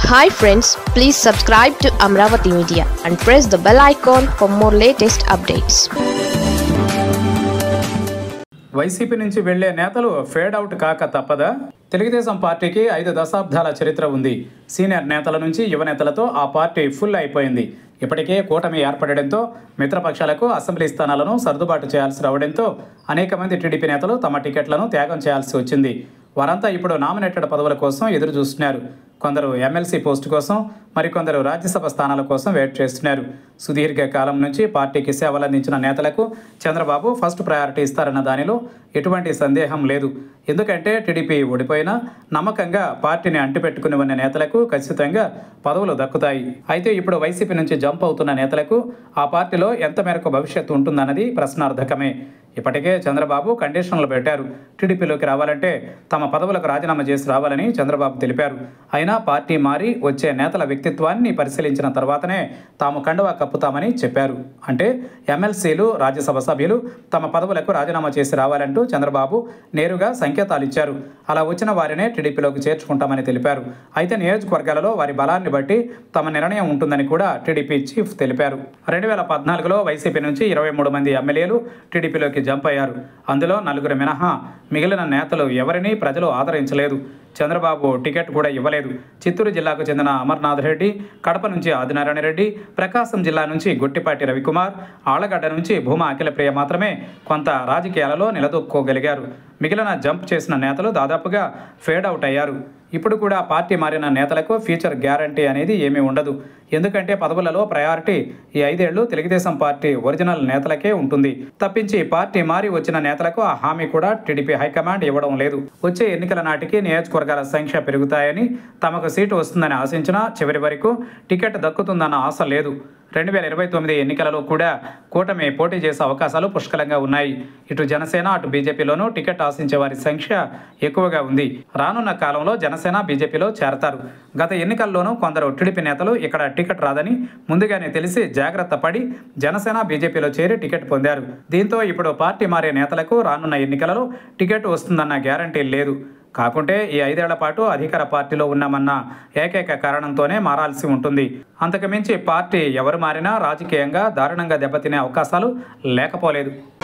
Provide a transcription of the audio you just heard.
Hi friends, please subscribe to Amravati Media and press the bell icon for more latest updates. YCP నుంచి వెళ్లే నేతలు fade out కాక తప్పదా? తెలుగుదేశం పార్టీకి 5 దశాబ్దాల చరిత్ర ఉంది. సీనియర్ నేతల నుంచి యువ నేతలతో ఆ పార్టీ ఫుల్ అయిపోయింది. ఇప్పటికే కూటమి ఏర్పడడంతో మిత్రపక్షాలకు అసెంబ్లీ స్థానాలను సర్దుబాటు చేయాల్సి రావడంతో అనేక మంది టీడీపీ నేతలు తమ టికెట్లను త్యాగం చేయాల్సి వచ్చింది. వారంతా ఇప్పుడు నామినేటెడ్ పదవుల కోసం ఎదురు చూస్తున్నారు. కొందరు ఎమ్మెల్సీ పోస్టు కోసం, మరికొందరు రాజ్యసభ స్థానాల కోసం వెయిట్ చేస్తున్నారు. సుదీర్ఘ కాలం నుంచి పార్టీకి సేవలందించిన నేతలకు చంద్రబాబు ఫస్ట్ ప్రయారిటీ ఇస్తారన్న దానిలో ఎటువంటి సందేహం లేదు. ఎందుకంటే టీడీపీ ఓడిపోయినా నమ్మకంగా పార్టీని అంటిపెట్టుకుని ఉన్న నేతలకు ఖచ్చితంగా పదవులు దక్కుతాయి. అయితే ఇప్పుడు వైసీపీ నుంచి జంప్ అవుతున్న నేతలకు ఆ పార్టీలో ఎంత మేరకు భవిష్యత్తు ఉంటుందన్నది ప్రశ్నార్థకమే. ఇప్పటికే చంద్రబాబు కండిషన్లు పెట్టారు. టీడీపీలోకి రావాలంటే తమ పదవులకు రాజీనామా చేసి రావాలని చంద్రబాబు తెలిపారు. అయినా పార్టీ మారి వచ్చే నేతల వ్యక్తిత్వాన్ని పరిశీలించిన తర్వాతనే తాము కండువా కప్పుతామని చెప్పారు. అంటే ఎమ్మెల్సీలు, రాజ్యసభ సభ్యులు తమ పదవులకు రాజీనామా చేసి రావాలంటూ చంద్రబాబు నేరుగా సంకేతాలు ఇచ్చారు. అలా వచ్చిన వారినే టీడీపీలోకి చేర్చుకుంటామని తెలిపారు. అయితే నియోజకవర్గాలలో వారి బలాన్ని బట్టి తమ నిర్ణయం ఉంటుందని కూడా టీడీపీ చీఫ్ తెలిపారు. 2014లో వైసీపీ నుంచి 23 మంది ఎమ్మెల్యేలు టీడీపీలోకి జంప్ అయ్యారు. అందులో 4 మినహా మిగిలిన నేతలు ఎవరినీ ప్రజలు ఆదరించలేదు. చంద్రబాబు టికెట్ కూడా ఇవ్వలేదు. చిత్తూరు జిల్లాకు చెందిన అమర్నాథ్ రెడ్డి, కడప నుంచి ఆదినారాయణ రెడ్డి, ప్రకాశం జిల్లా నుంచి గొట్టిపాటి రవికుమార్, ఆళ్లగడ్డ నుంచి భూమా అఖిలప్రియ మాత్రమే కొంత రాజకీయాలలో నిలదొక్కోగలిగారు. మిగిలిన జంప్ చేసిన నేతలు దాదాపుగా ఫేడ్ అవుట్ అయ్యారు. ఇప్పుడు కూడా పార్టీ మారిన నేతలకు ఫ్యూచర్ గ్యారంటీ అనేది ఏమీ ఉండదు. ఎందుకంటే పదవులలో ప్రయారిటీ ఈ 5 ఏళ్లు తెలుగుదేశం పార్టీ ఒరిజినల్ నేతలకే ఉంటుంది తప్పించి పార్టీ మారి వచ్చిన నేతలకు ఆ హామీ కూడా టీడీపీ హైకమాండ్ ఇవ్వడం లేదు. వచ్చే ఎన్నికల నాటికి నియోజకవర్గాల సంఖ్య పెరుగుతాయని, తమకు సీటు వస్తుందని ఆశించినా చివరి వరకు టికెట్ దక్కుతుందన్న ఆశ లేదు. 2029 ఎన్నికలలో కూడా కూటమి పోటీ చేసే అవకాశాలు పుష్కలంగా ఉన్నాయి. ఇటు జనసేన, అటు బీజేపీలోనూ టికెట్ ఆశించే వారి సంఖ్య ఎక్కువగా ఉంది. రానున్న కాలంలో జనసేన బీజేపీలో చేరతారు. గత ఎన్నికల్లోనూ కొందరు టీడీపీ నేతలు ఇక్కడ టికెట్ రాదని ముందుగానే తెలిసి జాగ్రత్త పడి జనసేన బీజేపీలో చేరి టికెట్ పొందారు. దీంతో ఇప్పుడు పార్టీ మారే నేతలకు రానున్న ఎన్నికలలో టికెట్ వస్తుందన్న గ్యారంటీ లేదు. కాకుంటే ఈ 5 ఏళ్ల పాటు అధికార పార్టీలో ఉన్నామన్న ఏకైక కారణంతోనే మారాల్సి ఉంటుంది. అంతకుమించి పార్టీ ఎవరు మారినా రాజకీయంగా దారుణంగా దెబ్బతినే అవకాశాలు లేకపోలేదు.